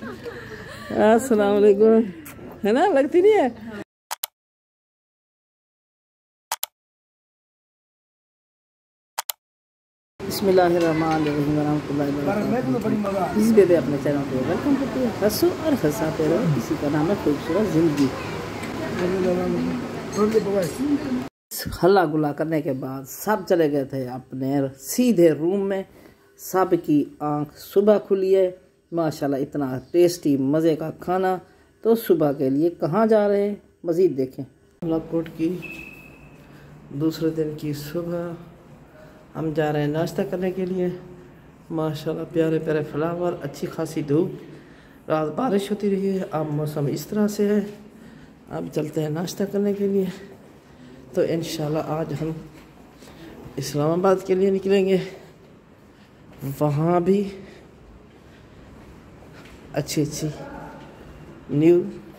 अस्सलाम वालेकुम। है ना, लगती नहीं है। बिस्मिल्लाहिर्रहमानिर्रहीम वरहमतुल्लाहि वबरकातुहू। इस बेबे अपने चैनल पे वेलकम करती है। हंसो और हंसाते रहो, इसी का नाम है खूबसूरत जिंदगी। हल्ला गुल्ला करने के बाद सब चले गए थे अपने सीधे रूम में। सब की आंख सुबह खुली है माशाल्लाह। इतना टेस्टी मज़े का खाना। तो सुबह के लिए कहाँ जा रहे हैं मज़ीद देखें। लाकोट की दूसरे दिन की सुबह हम जा रहे हैं नाश्ता करने के लिए। माशाल्लाह प्यारे प्यारे फ्लावर, अच्छी खासी धूप, रात बारिश होती रही है, अब मौसम इस तरह से है। अब चलते हैं नाश्ता करने के लिए। तो इंशाल्लाह आज हम इस्लामाबाद के लिए निकलेंगे। वहाँ भी अच्छी अच्छी न्यू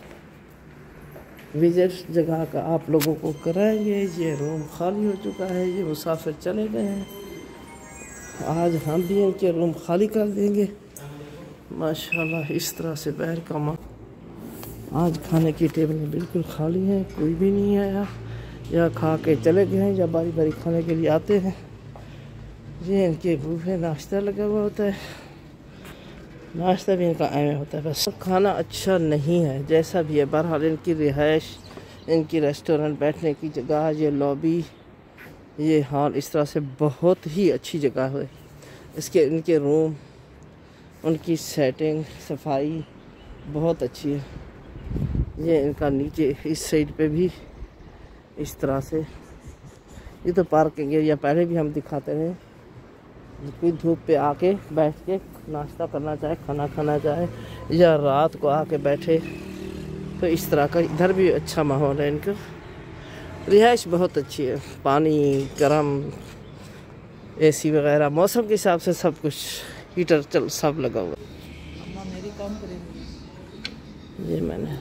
विजिट जगह का आप लोगों को कराएंगे। ये रूम खाली हो चुका है, ये मुसाफिर चले गए हैं। आज हम भी इनके रूम खाली कर देंगे माशाल्लाह। इस तरह से बाहर का आज खाने की टेबलें बिल्कुल खाली हैं, कोई भी नहीं आया, या खा के चले गए हैं या बारी बारी खाने के लिए आते हैं। ये इनके बूफे नाश्ता लगा हुआ होता है, नाश्ता भी इनका आया होता है। बस खाना अच्छा नहीं है जैसा भी है। बहरहाल इनकी रिहाइश, इनकी रेस्टोरेंट, बैठने की जगह, ये लॉबी, ये हॉल, इस तरह से बहुत ही अच्छी जगह है। इनके रूम, उनकी सेटिंग, सफाई बहुत अच्छी है। ये इनका नीचे इस साइड पे भी इस तरह से, ये तो पार्किंग एरिया पहले भी हम दिखाते रहे। कोई धूप पे आके बैठ के नाश्ता करना चाहे, खाना खाना चाहे, या रात को आके बैठे तो इस तरह का इधर भी अच्छा माहौल है। इनका रिहाइश बहुत अच्छी है, पानी गर्म, एसी वगैरह, मौसम के हिसाब से सब कुछ, हीटर चल सब लगा हुआ। मेरी काम करेंगे। ये मैंने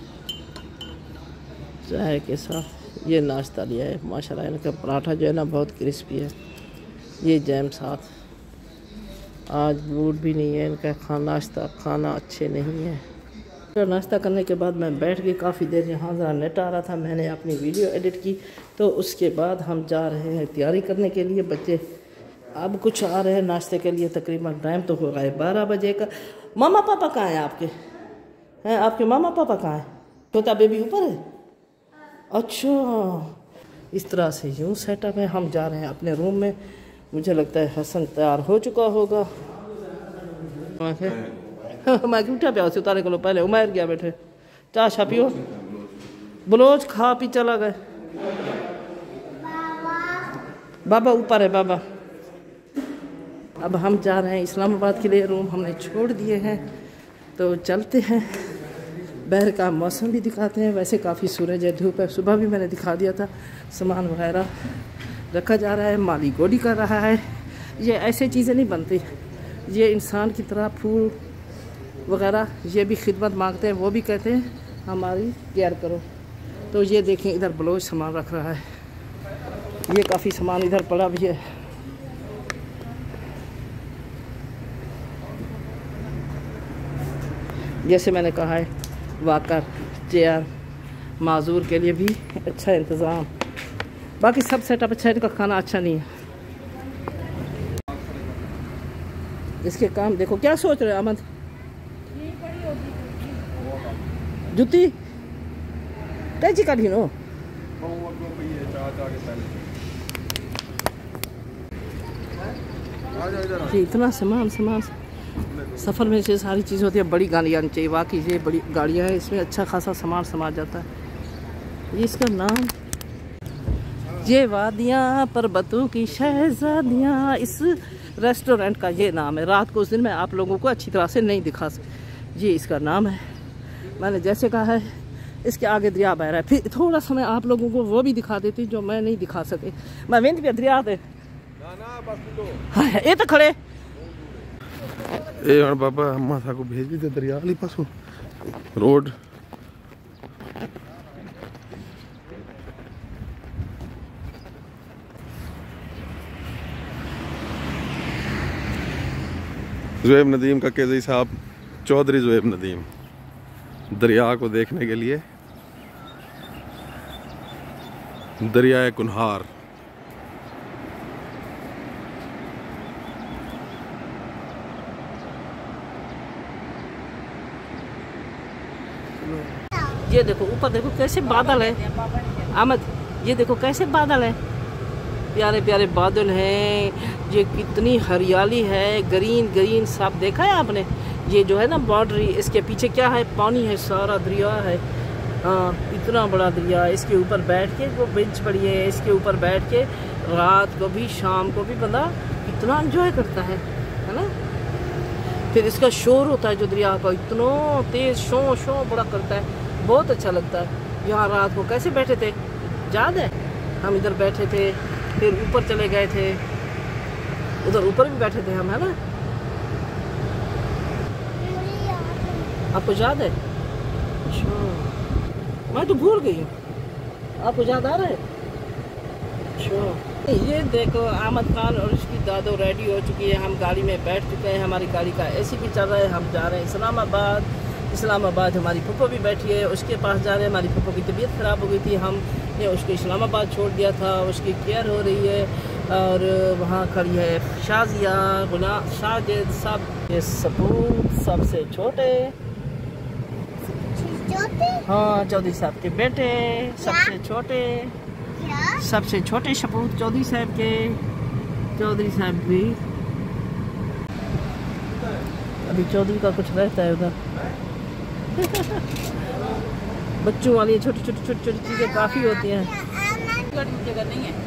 चाय के साथ ये नाश्ता लिया है माशाल्लाह। इनका पराठा जो है ना बहुत क्रिस्पी है। ये जैम साथ, आज मूड भी नहीं है इनका नाश्ता खाना अच्छे नहीं है। तो नाश्ता करने के बाद मैं बैठ गई काफ़ी देर, यहाँ ज़रा नेट आ रहा था, मैंने अपनी वीडियो एडिट की। तो उसके बाद हम जा रहे हैं तैयारी करने के लिए। बच्चे अब कुछ आ रहे हैं नाश्ते के लिए। तकरीबन टाइम तो हो गया है 12 बजे का। मामा पापा कहाँ हैं आपके? हैं आपके मामा पापा कहाँ हैं? छोटा बेबी ऊपर है। अच्छा, इस तरह से यूँ सेटअप है। हम जा रहे हैं अपने रूम में। मुझे लगता है हसन तैयार हो चुका होगा। मैं उठा पे उतारे को पहले उमर गया बैठे, चाह छा पियो, बलोच खा पी चला गए। बाबा ऊपर है बाबा। अब हम जा रहे हैं इस्लामाबाद के लिए। रूम हमने छोड़ दिए हैं तो चलते हैं। बाहर का मौसम भी दिखाते हैं। वैसे काफ़ी सूरज है, धूप है। सुबह भी मैंने दिखा दिया था। सामान वगैरह रखा जा रहा है, माली गोडी कर रहा है। ये ऐसे चीज़ें नहीं बनती। ये इंसान की तरह फूल वगैरह ये भी खिदमत मांगते हैं। वो भी कहते हैं हमारी केयर करो। तो ये देखें इधर बलोच सामान रख रहा है। ये काफ़ी सामान इधर पड़ा भी है। जैसे मैंने कहा है, वाकर, चेयर, माजूर के लिए भी अच्छा इंतज़ाम। बाकी सब सेटअप अच्छा है। इनका खाना अच्छा नहीं है। इसके काम देखो। क्या सोच रहे हो अहमद? जूती कैची काटी नो। इतना सामान सफ़र में से सारी चीज़ होती है। बड़ी गाड़ियाँ चाहिए, वाकई ये बड़ी गाड़ियाँ हैं, इसमें अच्छा खासा सामान समा जाता है। ये इसका नाम, ये वादियाँ पर्वतों की शहजादियाँ, इस रेस्टोरेंट का ये नाम है। रात को उस दिन मैं आप लोगों को अच्छी तरह से नहीं दिखा सकती, ये इसका नाम है। मैंने जैसे कहा है, इसके आगे दरिया बह रहा है। फिर थोड़ा सा मैं आप लोगों को वो भी दिखा देती जो मैं नहीं दिखा सके। मैं विंद पे दरिया थे ये तो खड़े ए और बाबा अम्मा सा को भेज भी दे दरिया वाली पासों रोड। ज़ुएब नदीम का केज़ी साहब, चौधरी ज़ुएब नदीम। दरिया को देखने के लिए। दरियाए कुन्हार। ये देखो ऊपर देखो कैसे बादल है अहमद, ये देखो कैसे बादल है, प्यारे प्यारे बादल हैं। ये कितनी हरियाली है, ग्रीन ग्रीन सब देखा है आपने। ये जो है ना बाउंड्री, इसके पीछे क्या है, पानी है, सारा दरिया है। हाँ, इतना बड़ा दरिया है। इसके ऊपर बैठ के वो बेंच पड़ी है, इसके ऊपर बैठ के रात को भी शाम को भी बंदा इतना एंजॉय करता है ना। फिर इसका शोर होता है जो दरिया का, इतना तेज़ शो शो बड़ा करता है, बहुत अच्छा लगता है। यहाँ रात को कैसे बैठे थे याद है, हम इधर बैठे थे, फिर ऊपर चले गए थे, उधर ऊपर भी बैठे थे हम, है ना। आपको याद है? अच्छा, मैं तो भूल गई हूँ, आपको याद आ रहा है? अच्छा, ये देखो अहमद खान और उसकी दादो रेडी हो चुकी है, हम गाड़ी में बैठ चुके हैं, हमारी गाड़ी का एसी भी चल रहा है, हम जा रहे हैं इस्लामाबाद। इस्लामाबाद हमारी फूफो भी बैठी है, उसके पास जा रहे हैं। हमारी फूफो की तबीयत ख़राब हो गई थी, हमने उसको इस्लामाबाद छोड़ दिया था, उसकी केयर हो रही है। और वहाँ खड़ी है शाजिया, गुलाम, साजिद, सब। ये सपूत सबसे छोटे, हाँ चौधरी साहब के बेटे सबसे छोटे, सबसे छोटे सपूत चौधरी साहब के। चौधरी साहब भी अभी चौधरी का कुछ रहता है उधर। बच्चों वाली छोटी छोटी छोटी छोटी चीजें काफी होती हैं। जगह नहीं है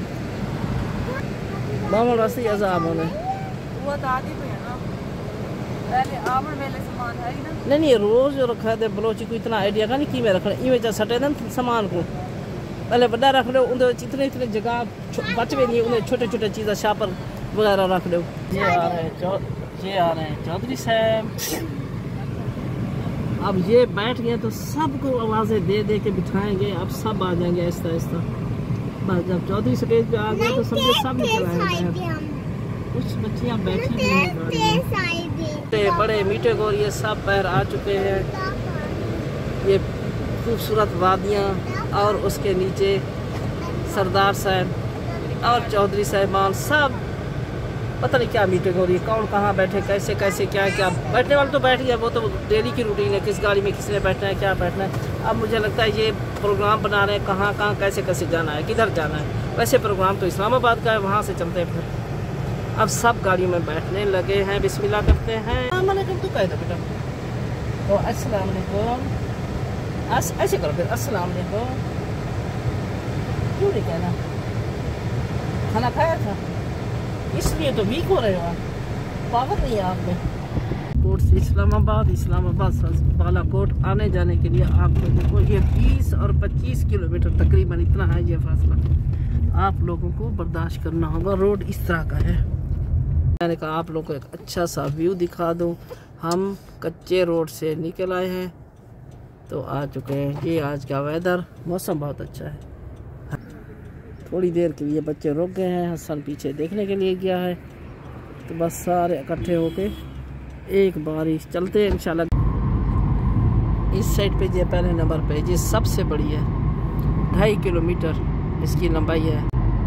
मामूल रास्ते अजाब होने वो तो आदि पे है ना, पहले आमन वेले सामान है ही ना। नहीं रोज जो रखा है बलोची को इतना आइडिया का नहीं कि मैं रखना इवें जा सटे ना सामान को पहले बड़ा रख लो, उनके इतने इतने जगह बच भी नहीं, उन्हें छोटे छोटे चीज़ें शापर वगैरह रख लो। ये आ रहे हैं चौधरी साहब। अब ये बैठ गए तो सबको आवाज़ें दे दे के बिठाएंगे, अब सब आ जाएंगे आहिस्ता आहिस्ता। बस जब चौधरी स्टेज पे आ गए तो समझे सब निकल आएंगे। कुछ बच्चियाँ बैठी भी हैं, बड़े मीठे गोर ये सब पैर आ चुके हैं। ये खूबसूरत वादियाँ और उसके नीचे सरदार साहब और चौधरी साहबान सब पता नहीं क्या मीटिंग हो रही है, कौन कहाँ बैठे, कैसे कैसे क्या क्या। बैठने वाले तो बैठ गया, वो तो डेली की रूटीन है, किस गाड़ी में किसने बैठना है, क्या बैठना है। अब मुझे लगता है ये प्रोग्राम बना रहे हैं कहाँ कहाँ कैसे कैसे जाना है, किधर जाना है। वैसे प्रोग्राम तो इस्लामाबाद का है, वहाँ से चलते हैं फिर। अब सब गाड़ी में बैठने लगे हैं, बिस्मिल्लाह करते हैं। मैंने कब तो कह दो बेटा, तो अस्सलाम वालेकुम, ऐसे करो फिर, अस्सलाम वालेकुम। क्यों नहीं कहना, खाना खाया था इसलिए तो वीक हो रहे हो आप, पावर नहीं है आप में। कोट से इस्लामाबाद, इस्लामाबाद से बालाकोट आने जाने के लिए आप लोगों को ये 20 और 25 किलोमीटर तकरीबन इतना है ये फासला, आप लोगों को बर्दाश्त करना होगा। रोड इस तरह का है। मैंने कहा आप लोगों को एक अच्छा सा व्यू दिखा दूँ। हम कच्चे रोड से निकल आए हैं तो आ चुके हैं। ये आज का वेदर, मौसम बहुत अच्छा है। थोड़ी देर के लिए बच्चे रुक गए हैं, हसन पीछे देखने के लिए गया है, तो बस सारे इकट्ठे होके एक बारी चलते हैं इंशाल्लाह। इस साइड पे ये पहले नंबर पे ये सबसे बड़ी है, 2.5 किलोमीटर इसकी लंबाई है।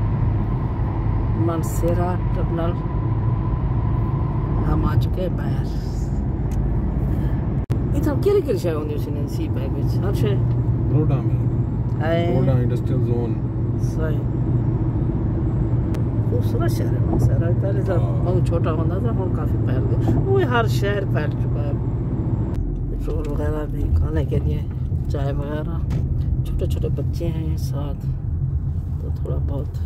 मानसेरा टर्मिनल हम आ चुके हैं बाहर। इतना केरी शय होंदी उसने सी बैग में हर शय रोडा में रोडा इंडस्ट्रियल जोन सही खूबसूरत शहर है मानसेरा। पहले तो बहुत छोटा होता था, और काफ़ी फैल गया, वो हर शहर फैल चुका है। पेट्रोल वगैरह भी खाने के लिए, चाय वगैरह, छोटे छोटे बच्चे हैं साथ, तो थोड़ा बहुत।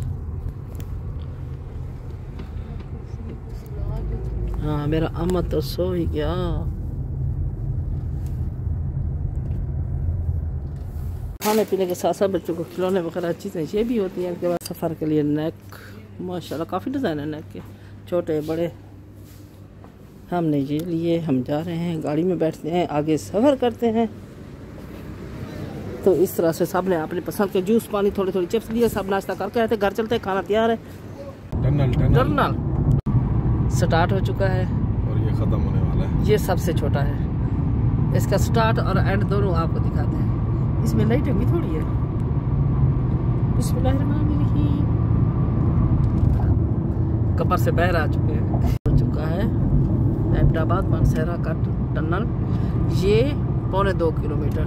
हाँ मेरा अम्मा तो सो ही गया। खाने पीने के साथ साथ बच्चों को खिलौने वगैरह चीज़ें ये भी होती हैं। इनके बाद सफ़र के लिए नेक, माशाल्लाह काफ़ी डिज़ाइन है नेक के, छोटे बड़े। हमने ये लिए, हम जा रहे हैं, गाड़ी में बैठते हैं, आगे सफ़र करते हैं। तो इस तरह से सब ने अपने पसंद के जूस, पानी, थोड़ी थोड़ी चिप्स लिए, सब नाश्ता करके आए थे, घर चलते हैं, खाना तैयार है। टर्मिनल स्टार्ट हो चुका है और ये ख़त्म होने वाला है। ये सबसे छोटा है, इसका स्टार्ट और एंड दोनों आपको दिखाते हैं। इसमें लाइटिंग भी थोड़ी है। बिस्मिल्लाहिर्रहमानिर्रहीम। कपर से बाहर आ चुके हैं। हो चुका है अहमदाबाद मानसहरा का टनल, ये 1.25 किलोमीटर।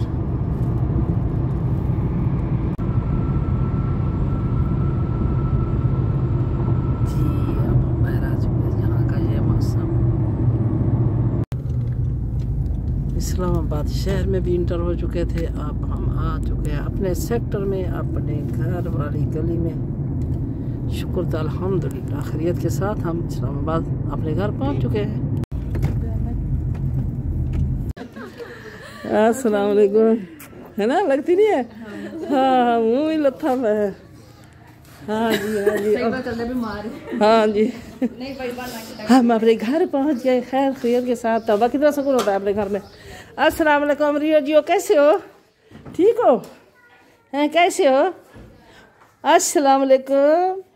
जी अब हम बाहर आ चुके हैं। यहाँ का ये मौसम। इस्लामाबाद शहर में भी इंटर हो चुके थे। अब हम आ चुके हैं अपने सेक्टर में, अपने घर वाली गली में। शुक्र तो अल्हम्दुलिल्लाह खैरियत के साथ हम इस्लामाबाद अपने घर पहुंच चुके हैं। अस्सलाम वालेकुम। है ना, लगती नहीं है? हाँ मुँह भी लथा है। हाँ जी हाँ जी हाँ जी। हम अपने घर पहुंच गए खैर खैरियत के साथ। तब कितना सुकून होता है अपने घर में। अस्सलाम वालेकुम रियो जी, कैसे हो? ठीक हो? हैं कैसे हो? अस्सलाम वालेकुम।